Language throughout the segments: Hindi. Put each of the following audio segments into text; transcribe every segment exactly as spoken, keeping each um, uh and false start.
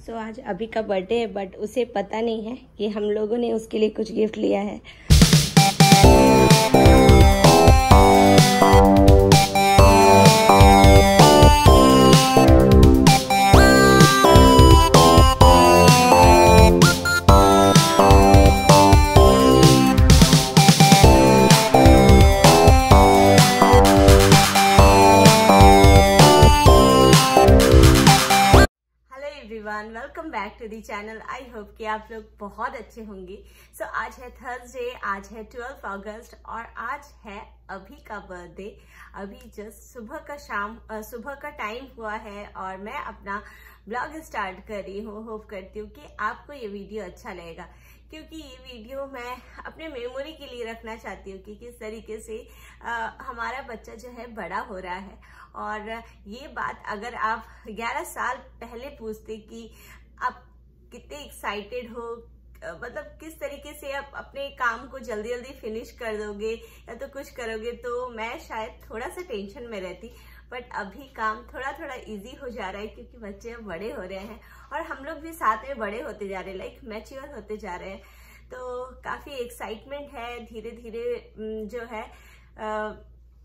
सो so, आज अभी का बर्थडे है बट उसे पता नहीं है कि हम लोगों ने उसके लिए कुछ गिफ्ट लिया है। Welcome back to the channel. I hope कि आप लोग बहुत अच्छे होंगे। सो so, आज है थर्सडे, आज है ट्वेल्थ अगस्त और आज है अभी का बर्थडे। अभी जस्ट सुबह का शाम सुबह का टाइम हुआ है और मैं अपना ब्लॉग स्टार्ट कर रही हूँ। होप करती हूँ कि आपको ये वीडियो अच्छा लगेगा, क्योंकि ये वीडियो मैं अपने मेमोरी के लिए रखना चाहती हूँ कि किस तरीके से आ, हमारा बच्चा जो है बड़ा हो रहा है। और ये बात अगर आप ग्यारह साल पहले पूछते कि आप कितने एक्साइटेड हो, मतलब किस तरीके से आप अपने काम को जल्दी जल्दी फिनिश कर दोगे या तो कुछ करोगे, तो मैं शायद थोड़ा सा टेंशन में रहती। बट अभी काम थोड़ा थोड़ा इजी हो जा रहा है क्योंकि बच्चे अब बड़े हो रहे हैं और हम लोग भी साथ में बड़े होते जा रहे हैं, लाइक मैच्योर होते जा रहे हैं। तो काफी एक्साइटमेंट है। धीरे धीरे जो है आ,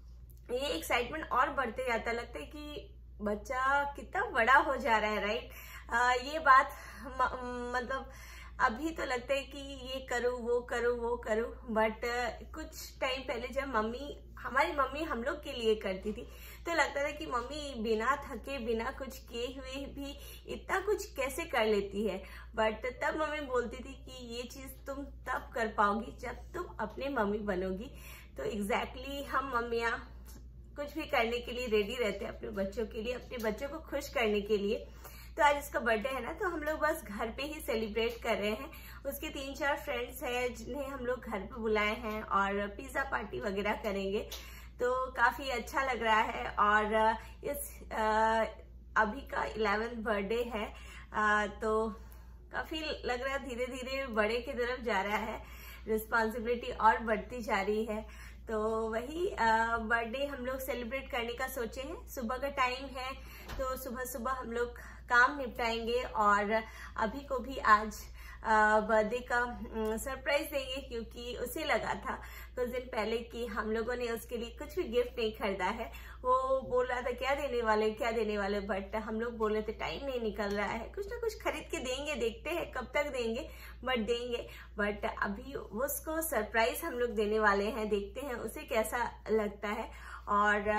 ये एक्साइटमेंट और बढ़ते जाता, लगता है कि बच्चा कितना बड़ा हो जा रहा है, राइट। आ, ये बात म, मतलब अभी तो लगता है कि ये करूँ वो करूँ वो करूँ, बट कुछ टाइम पहले जब मम्मी हमारी मम्मी हम लोग के लिए करती थी तो लगता था कि मम्मी बिना थके बिना कुछ किए हुए भी इतना कुछ कैसे कर लेती है। बट तब मम्मी बोलती थी कि ये चीज तुम तब कर पाओगी जब तुम अपने मम्मी बनोगी। तो एग्जैक्टली हम मम्मियाँ कुछ भी करने के लिए रेडी रहते हैं अपने बच्चों के लिए, अपने बच्चों को खुश करने के लिए। तो आज इसका बर्थडे है ना, तो हम लोग बस घर पे ही सेलिब्रेट कर रहे हैं। उसके तीन चार फ्रेंड्स हैं जिन्हें हम लोग घर पे बुलाए हैं और पिज्जा पार्टी वगैरह करेंगे। तो काफी अच्छा लग रहा है। और इस आ, अभी का इलेवेंथ बर्थडे है, आ, तो काफी लग रहा है धीरे धीरे बड़े की तरफ जा रहा है, रिस्पॉन्सिबिलिटी और बढ़ती जा रही है। तो वही बर्थडे हम लोग सेलिब्रेट करने का सोचे हैं। सुबह का टाइम है तो सुबह सुबह हम लोग काम निपटाएंगे और अभी को भी आज बर्थडे का सरप्राइज देंगे, क्योंकि उसे लगा था कुछ दिन पहले कि हम लोगों ने उसके लिए कुछ भी गिफ्ट नहीं खरीदा है। वो बोल रहा था क्या देने वाले क्या देने वाले, बट हम लोग बोल रहे थे टाइम नहीं निकल रहा है, कुछ ना कुछ खरीद के देंगे, देखते हैं कब तक देंगे बट देंगे। बट अभी उसको सरप्राइज हम लोग देने वाले हैं, देखते हैं उसे कैसा लगता है। और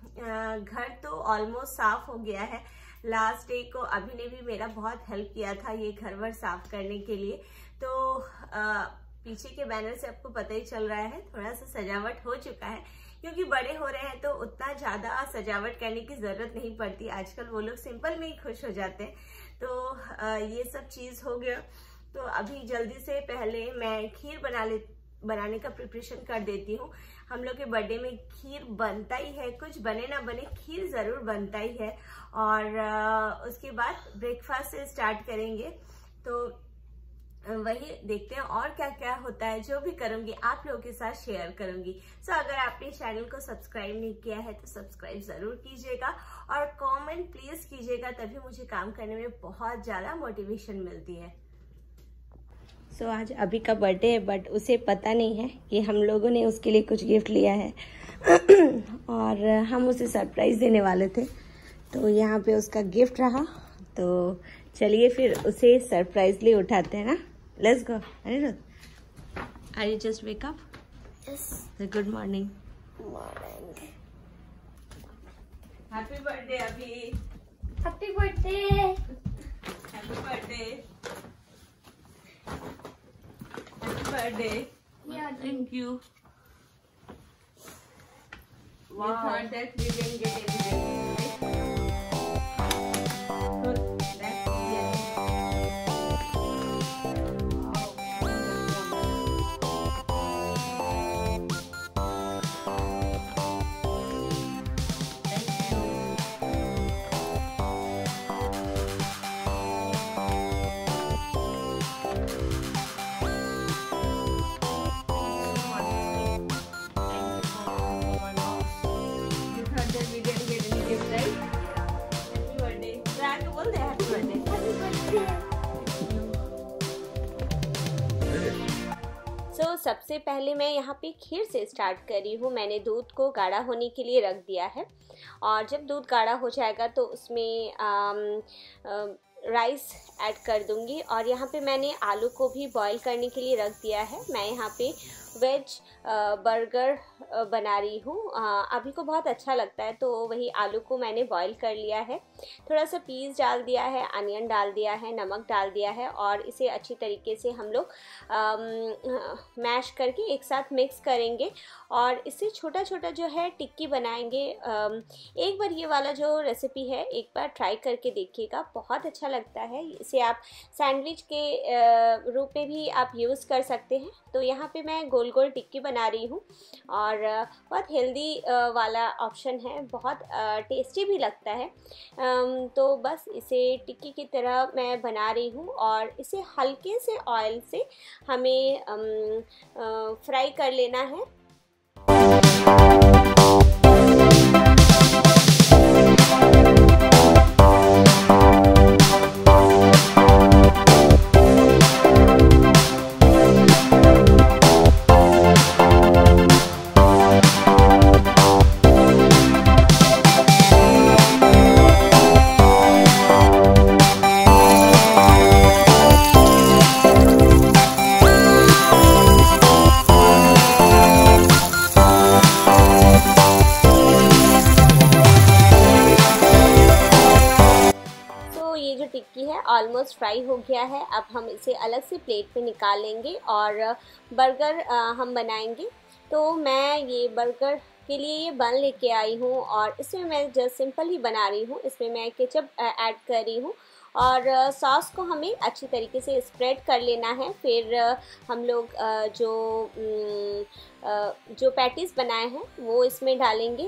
घर तो ऑलमोस्ट साफ हो गया है। लास्ट डे को अभी ने भी मेरा बहुत हेल्प किया था ये घर वर साफ करने के लिए। तो आ, पीछे के बैनर से आपको पता ही चल रहा है थोड़ा सा सजावट हो चुका है, क्योंकि बड़े हो रहे हैं तो उतना ज्यादा सजावट करने की जरूरत नहीं पड़ती। आजकल वो लोग सिंपल में ही खुश हो जाते हैं। तो आ, ये सब चीज हो गया। तो अभी जल्दी से पहले मैं खीर बना ले बनाने का प्रिपरेशन कर देती हूँ। हम लोग के बर्थडे में खीर बनता ही है, कुछ बने ना बने खीर जरूर बनता ही है। और आ, उसके बाद ब्रेकफास्ट से स्टार्ट करेंगे। तो वही देखते हैं और क्या क्या होता है। जो भी करूंगी आप लोगों के साथ शेयर करूंगी। सो so, अगर आपने चैनल को सब्सक्राइब नहीं किया है तो सब्सक्राइब जरूर कीजिएगा और कमेंट प्लीज कीजिएगा, तभी मुझे काम करने में बहुत ज्यादा मोटिवेशन मिलती है। सो so, आज अभी का बर्थडे है बट उसे पता नहीं है कि हम लोगों ने उसके लिए कुछ गिफ्ट लिया है और हम उसे सरप्राइज देने वाले थे। तो यहाँ पे उसका गिफ्ट रहा, तो चलिए फिर उसे सरप्राइजली उठाते हैं ना। Let's go. Aniruddh, are you just wake up? Yes. Good morning. Morning. Happy birthday अभी। Happy birthday. Happy birthday. Happy birthday. Yeah, thank you. Wow. You thought that we didn't get anything, right? So that's yes. We didn't get any gift, right? So so, सबसे पहले मैं यहाँ पे खीर से स्टार्ट कर रही हूँ। मैंने दूध को गाढ़ा होने के लिए रख दिया है और जब दूध गाढ़ा हो जाएगा तो उसमें आम, आम, राइस ऐड कर दूँगी। और यहाँ पे मैंने आलू को भी बॉईल करने के लिए रख दिया है। मैं यहाँ पे वेज बर्गर बना रही हूँ। अभी को बहुत अच्छा लगता है तो वही आलू को मैंने बॉईल कर लिया है। थोड़ा सा पीस डाल दिया है, अनियन डाल दिया है, नमक डाल दिया है और इसे अच्छी तरीके से हम लोग मैश करके एक साथ मिक्स करेंगे और इससे छोटा छोटा जो है टिक्की बनाएंगे। एक बार ये वाला जो रेसिपी है एक बार ट्राई करके देखिएगा, बहुत अच्छा लगता है। इसे आप सैंडविच के रूप में भी आप यूज़ कर सकते हैं। तो यहाँ पे मैं गोल गोल टिक्की बना रही हूँ और बहुत हेल्दी वाला ऑप्शन है, बहुत टेस्टी भी लगता है। तो बस इसे टिक्की की तरह मैं बना रही हूँ और इसे हल्के से ऑयल से हमें फ्राई कर लेना है। टिक्की है ऑलमोस्ट फ्राई हो गया है। अब हम इसे अलग से प्लेट पे निकाल लेंगे और बर्गर हम बनाएंगे। तो मैं ये बर्गर के लिए ये बन लेके आई हूँ और इसमें मैं जस्ट सिंपल ही बना रही हूँ। इसमें मैं केचप ऐड कर रही हूँ और सॉस को हमें अच्छी तरीके से स्प्रेड कर लेना है। फिर हम लोग जो जो पैटीज़ बनाए हैं वो इसमें डालेंगे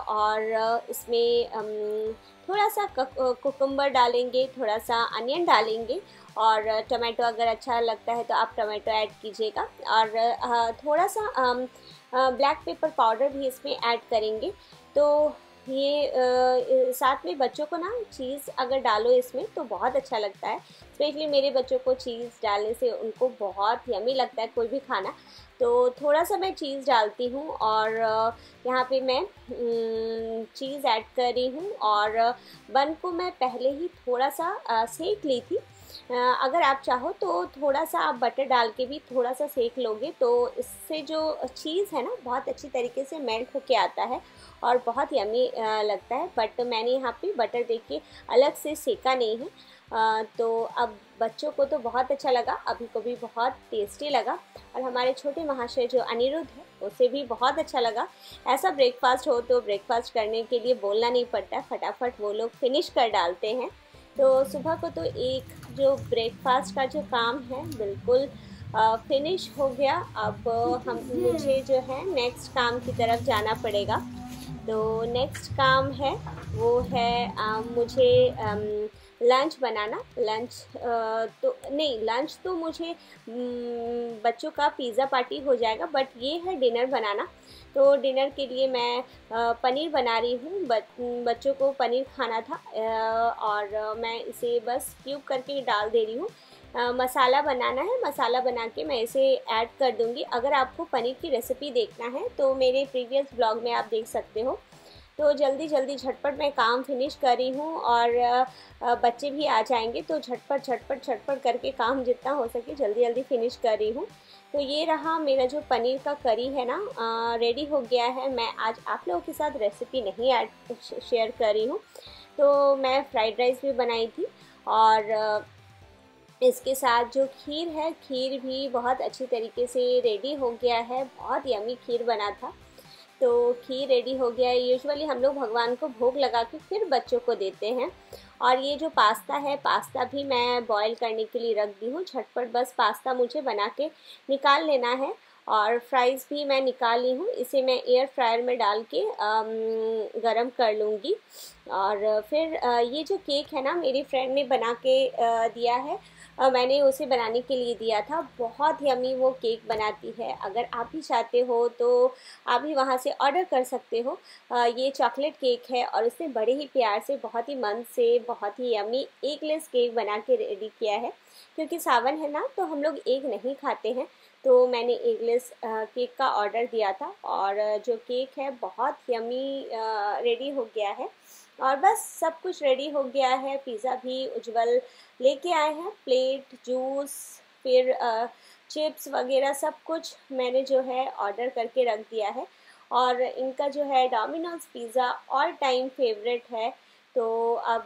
और इसमें थोड़ा सा कुकुम्बर डालेंगे, थोड़ा सा अनियन डालेंगे और टमाटो अगर अच्छा लगता है तो आप टमाटो ऐड कीजिएगा और थोड़ा सा ब्लैक पेपर पाउडर भी इसमें ऐड करेंगे। तो ये आ, साथ में बच्चों को ना चीज़ अगर डालो इसमें तो बहुत अच्छा लगता है। स्पेशली मेरे बच्चों को चीज़ डालने से उनको बहुत यमी लगता है कोई भी खाना। तो थोड़ा सा मैं चीज़ डालती हूँ और यहाँ पे मैं चीज़ ऐड कर रही हूँ और बन को मैं पहले ही थोड़ा सा सेक ली थी। अगर आप चाहो तो थोड़ा सा आप बटर डाल के भी थोड़ा सा सेक लोगे तो इससे जो चीज़ है ना बहुत अच्छी तरीके से मेल्ट होके आता है और बहुत यमी लगता है। बट मैंने यहाँ पे बटर दे के अलग से सेका नहीं है। आ, तो अब बच्चों को तो बहुत अच्छा लगा, अभी को भी बहुत टेस्टी लगा और हमारे छोटे महाशय जो अनिरुद्ध है उसे भी बहुत अच्छा लगा। ऐसा ब्रेकफास्ट हो तो ब्रेकफास्ट करने के लिए बोलना नहीं पड़ता है, फटाफट वो लोग फिनिश कर डालते हैं। तो सुबह को तो एक जो ब्रेकफास्ट का जो काम है बिल्कुल फिनिश हो गया। अब हम मुझे जो है नेक्स्ट काम की तरफ जाना पड़ेगा। तो नेक्स्ट काम है वो है आ, मुझे आ, लंच बनाना। लंच तो नहीं, लंच तो मुझे बच्चों का पिज़्ज़ा पार्टी हो जाएगा, बट ये है डिनर बनाना। तो डिनर के लिए मैं पनीर बना रही हूँ। बच्चों को पनीर खाना था और मैं इसे बस क्यूब करके डाल दे रही हूँ। मसाला बनाना है, मसाला बना के मैं इसे ऐड कर दूँगी। अगर आपको पनीर की रेसिपी देखना है तो मेरे प्रीवियस ब्लॉग में आप देख सकते हो। तो जल्दी जल्दी झटपट मैं काम फिनिश कर रही हूँ और बच्चे भी आ जाएंगे तो झटपट झटपट झटपट करके काम जितना हो सके जल्दी जल्दी फिनिश कर रही हूँ। तो ये रहा मेरा जो पनीर का करी है ना, रेडी हो गया है। मैं आज आप लोगों के साथ रेसिपी नहीं ऐड शेयर कर रही हूँ। तो मैं फ्राइड राइस भी बनाई थी और इसके साथ जो खीर है, खीर भी बहुत अच्छी तरीके से रेडी हो गया है। बहुत यमी खीर बना था। तो खीर रेडी हो गया है। यूजुअली हम लोग भगवान को भोग लगा के फिर बच्चों को देते हैं। और ये जो पास्ता है, पास्ता भी मैं बॉईल करने के लिए रख दी हूँ। झटपट बस पास्ता मुझे बना के निकाल लेना है और फ्राइज़ भी मैं निकाली हूँ। इसे मैं एयर फ्रायर में डाल के गरम कर लूँगी। और फिर ये जो केक है ना, मेरी फ्रेंड ने बना के दिया है, मैंने उसे बनाने के लिए दिया था। बहुत यम्मी वो केक बनाती है। अगर आप भी चाहते हो तो आप भी वहाँ से ऑर्डर कर सकते हो। ये चॉकलेट केक है और उसने बड़े ही प्यार से, बहुत ही मन से, बहुत ही यम्मी एगलेस केक बना के रेडी किया है। क्योंकि सावन है ना, तो हम लोग एग नहीं खाते हैं, तो मैंने एगलेस केक का ऑर्डर दिया था। और जो केक है बहुत यम्मी रेडी हो गया है। और बस सब कुछ रेडी हो गया है। पिज़्ज़ा भी उज्जवल लेके आए हैं, प्लेट, जूस, फिर चिप्स वगैरह सब कुछ मैंने जो है ऑर्डर करके रख दिया है। और इनका जो है Domino's pizza all time favourite है। तो अब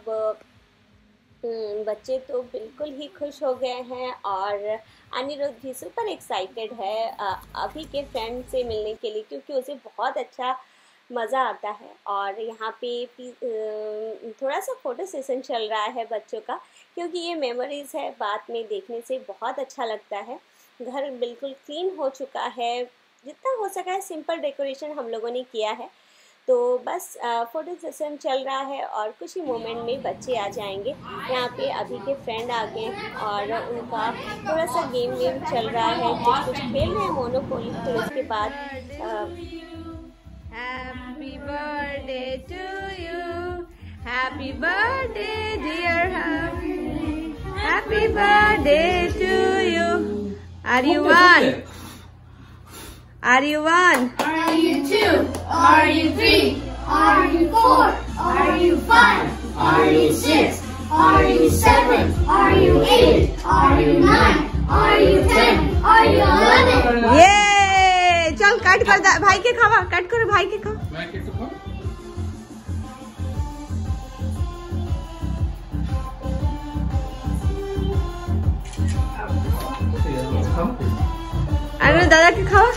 बच्चे तो बिल्कुल ही खुश हो गए हैं और अनिरुद्ध भी सुपर एक्साइटेड है अभी के फ्रेंड से मिलने के लिए, क्योंकि उसे बहुत अच्छा मज़ा आता है। और यहाँ पे थोड़ा सा फ़ोटो सेशन चल रहा है बच्चों का, क्योंकि ये मेमोरीज़ है, बाद में देखने से बहुत अच्छा लगता है। घर बिल्कुल क्लीन हो चुका है, जितना हो सका है सिंपल डेकोरेशन हम लोगों ने किया है। तो बस फ़ोटो सेशन चल रहा है और कुछ ही मोमेंट में बच्चे आ जाएंगे। यहाँ पे अभी के फ्रेंड आ गए और उनका थोड़ा सा गेम वेम चल रहा है, कुछ कुछ खेल रहे हैं मोनोपोली। फिर उसके बाद Happy birthday to you, happy birthday dear Happy, happy birthday to you. Are you one? Are you one? Are you two? Are you three? Are you four? Are you five? Are you six? Are you seven? Are you eight? Are you nine? Are you ten? Are you eleven? ये चल कट कर दा, भाई के खावा, कट करो भाई के खाओ। मैं केक खाऊं? अरे दादा के खाओ।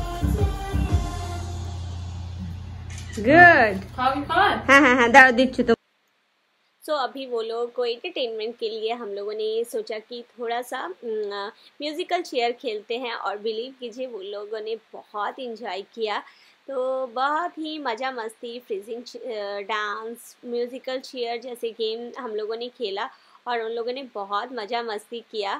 गुड। हाँ हाँ हाँ दादा दीच्छु तो। सो so, अभी वो लोग को एंटरटेनमेंट के लिए हम लोगों ने सोचा कि थोड़ा सा म्यूज़िकल चेयर खेलते हैं। और बिलीव कीजिए वो लोगों ने बहुत इंजॉय किया। तो बहुत ही मज़ा मस्ती, फ्रीजिंग डांस, म्यूज़िकल चेयर जैसे गेम हम लोगों ने खेला और उन लोगों ने बहुत मज़ा मस्ती किया।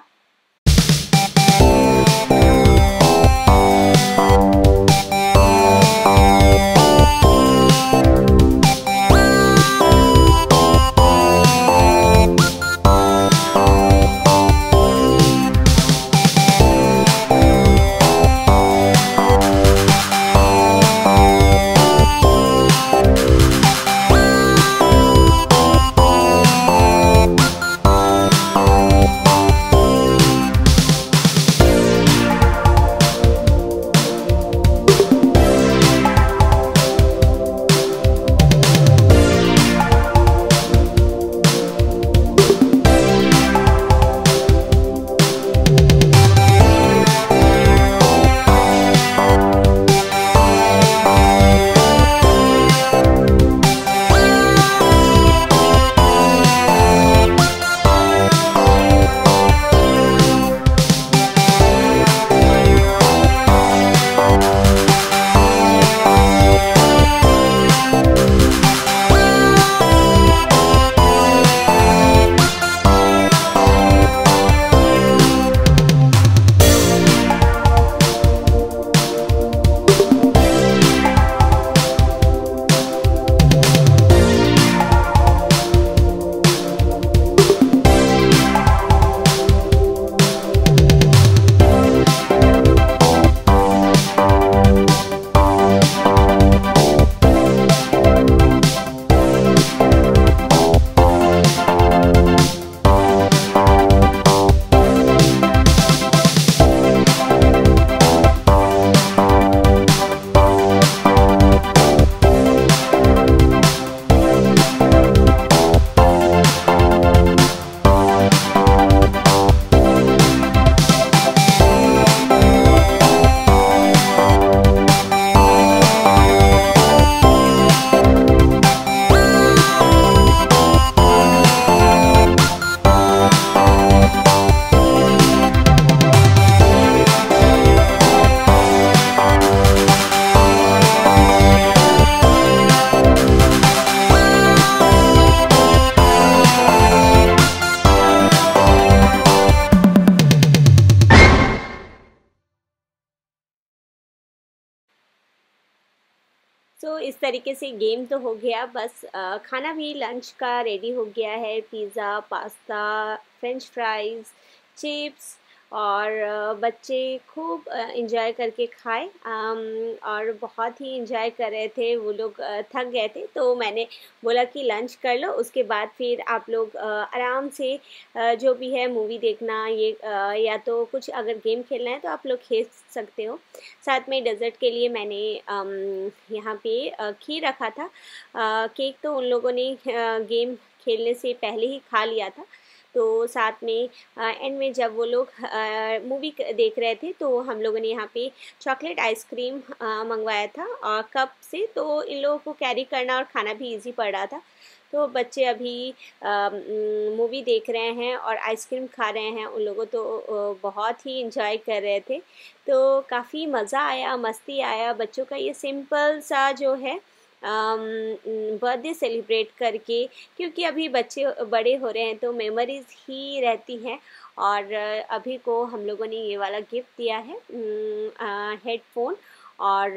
सो इस तरीके से गेम तो हो गया, बस आ, खाना भी लंच का रेडी हो गया है। Pizza, pasta, French fries, chips, और बच्चे खूब इंजॉय करके खाए और बहुत ही इंजॉय कर रहे थे। वो लोग थक गए थे तो मैंने बोला कि लंच कर लो, उसके बाद फिर आप लोग आराम से जो भी है मूवी देखना, ये या तो कुछ अगर गेम खेलना है तो आप लोग खेल सकते हो। साथ में डेज़र्ट के लिए मैंने यहाँ पे खीर रखा था। केक तो उन लोगों ने गेम खेलने से पहले ही खा लिया था। तो साथ में एंड में जब वो लोग मूवी देख रहे थे तो हम लोगों ने यहाँ पे चॉकलेट आइसक्रीम मंगवाया था और कप से, तो इन लोगों को कैरी करना और खाना भी इजी पड़ रहा था। तो बच्चे अभी मूवी देख रहे हैं और आइसक्रीम खा रहे हैं। उन लोगों तो बहुत ही इंजॉय कर रहे थे, तो काफ़ी मज़ा आया, मस्ती आया। बच्चों का ये सिंपल सा जो है बर्थडे सेलिब्रेट करके, क्योंकि अभी बच्चे बड़े हो रहे हैं तो मेमोरीज़ ही रहती हैं। और अभी को हम लोगों ने ये वाला गिफ्ट दिया है, हेडफोन और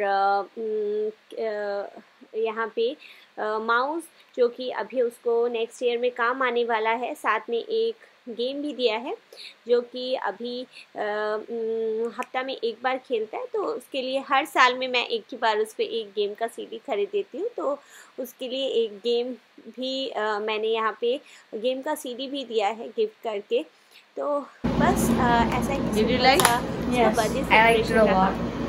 यहाँ पे माउस, जो कि अभी उसको नेक्स्ट ईयर में काम आने वाला है। साथ में एक गेम भी दिया है जो कि अभी हफ्ता में एक बार खेलता है, तो उसके लिए हर साल में मैं एक ही बार उस पर एक गेम का सीडी खरीद देती हूँ। तो उसके लिए एक गेम भी आ, मैंने यहाँ पे गेम का सीडी भी दिया है गिफ्ट करके। तो बस आ, ऐसा ही बर्थडे सेलिब्रेशन रहा।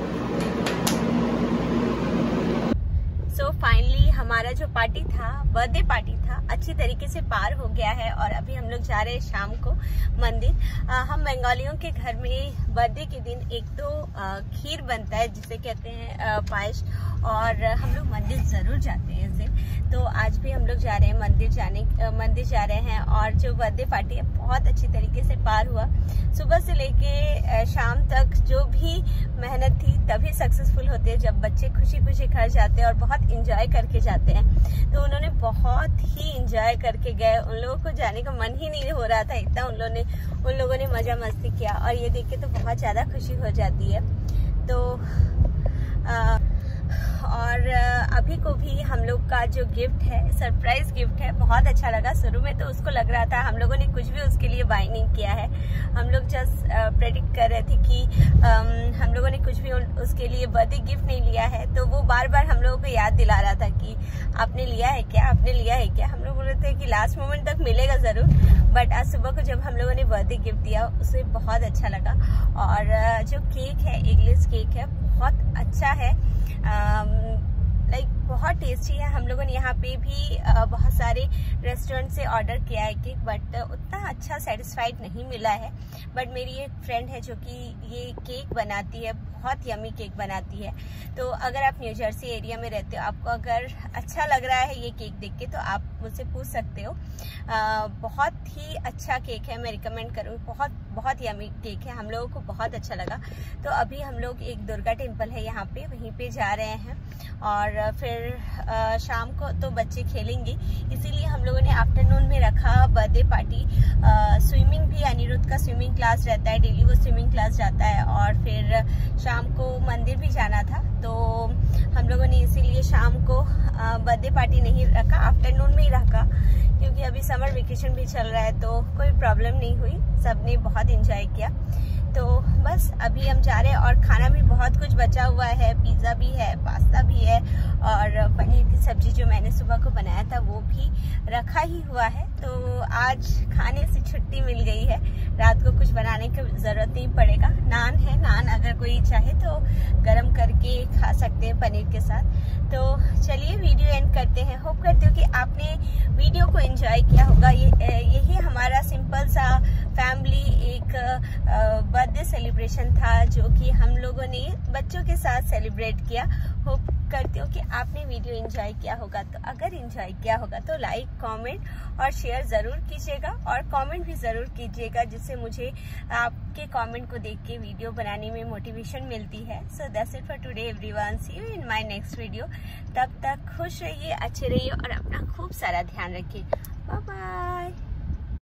सो फाइनली हमारा जो पार्टी था, बर्थडे पार्टी था, अच्छी तरीके से पार हो गया है और अभी हम लोग जा रहे हैं शाम को मंदिर। आ, हम बंगालियों के घर में बर्थडे के दिन एक तो आ, खीर बनता है जिसे कहते हैं पायस, और हम लोग मंदिर ज़रूर जाते हैं इस दिन। तो आज भी हम लोग जा रहे हैं मंदिर जाने मंदिर जा रहे हैं और जो बर्थडे पार्टी है बहुत अच्छी तरीके से पार हुआ। सुबह से लेके शाम तक जो भी मेहनत थी तभी सक्सेसफुल होते हैं जब बच्चे खुशी खुशी घर जाते हैं और बहुत इंजॉय करके जाते हैं। तो उन्होंने बहुत ही इंजॉय करके गए, उन लोगों को जाने का मन ही नहीं हो रहा था, इतना उन लोगों ने उन लोगों ने मज़ा मस्ती किया और ये देख के तो बहुत ज़्यादा खुशी हो जाती है। तो आ, और अभी को भी हम लोग का जो गिफ्ट है, सरप्राइज गिफ्ट है, बहुत अच्छा लगा। शुरू में तो उसको लग रहा था हम लोगों ने कुछ भी उसके लिए बाय नहीं किया है, हम लोग जस्ट प्रेडिक्ट कर रहे थे कि um, हम लोगों ने कुछ भी उसके लिए बर्थडे गिफ्ट नहीं लिया है। तो वो बार बार हम लोगों को याद दिला रहा था कि आपने लिया है क्या, आपने लिया है क्या। हम लोग बोल रहे थे कि लास्ट मोमेंट तक मिलेगा ज़रूर, बट आज सुबह को जब हम लोगों ने बर्थडे गिफ्ट दिया उसे बहुत अच्छा लगा। और जो केक है, एगलेस केक है, बहुत अच्छा है, लाइक like, बहुत टेस्टी है। हम लोगों ने यहाँ पे भी आ, बहुत सारे रेस्टोरेंट से ऑर्डर किया है केक, बट उतना अच्छा सेटिस्फाइड नहीं मिला है। बट मेरी एक फ्रेंड है जो कि ये केक बनाती है, बहुत यमी केक बनाती है। तो अगर आप न्यू जर्सी एरिया में रहते हो, आपको अगर अच्छा लग रहा है ये केक देख के, तो आप मुझसे पूछ सकते हो। आ, बहुत ही अच्छा केक है, मैं रिकमेंड करूँ, बहुत बहुत यमी केक है, हम लोगों को बहुत अच्छा लगा। तो अभी हम लोग एक दुर्गा टेम्पल है यहाँ पे, वहीं पे जा रहे हैं और फिर आ, शाम को तो बच्चे खेलेंगे, इसीलिए हम लोगों ने आफ्टरनून में रखा बर्थडे पार्टी। स्विमिंग भी, अनिरुद्ध का स्विमिंग क्लास रहता है, डेली वो स्विमिंग क्लास जाता है और फिर शाम को मंदिर भी जाना था। तो हम लोगों ने इसीलिए शाम को बर्थडे पार्टी नहीं रखा, आफ्टरनून में ही रखा, क्योंकि अभी समर वेकेशन भी चल रहा है तो कोई प्रॉब्लम नहीं हुई, सबने बहुत एंजॉय किया। तो बस अभी हम जा रहे हैं और खाना भी बहुत कुछ बचा हुआ है, पिज़्ज़ा भी है, पास्ता भी है और पनीर की सब्जी जो मैंने सुबह को बनाया था वो भी रखा ही हुआ है। तो आज खाने से छुट्टी मिल गई है, रात को कुछ बनाने की ज़रूरत नहीं पड़ेगा। नान है, नान अगर कोई चाहे तो गरम करके खा सकते हैं पनीर के साथ। तो चलिए वीडियो एंड करते हैं। होप करती हूँ कि आपने वीडियो को एंजॉय किया होगा। ये यही हमारा सिंपल सा फैमिली एक बर्थडे सेलिब्रेशन था जो कि हम लोगों ने बच्चों के साथ सेलिब्रेट किया। होप करती हूँ कि आपने वीडियो एंजॉय किया होगा। तो अगर एंजॉय किया होगा तो लाइक, कमेंट और शेयर ज़रूर कीजिएगा और कमेंट भी ज़रूर कीजिएगा, जिससे मुझे आपके कमेंट को देख के वीडियो बनाने में मोटिवेशन मिलती है। So that's it for today everyone, see you in my next video. तब तक खुश रहिए, अच्छे रहिए और अपना खूब सारा ध्यान रखिए। Bye bye.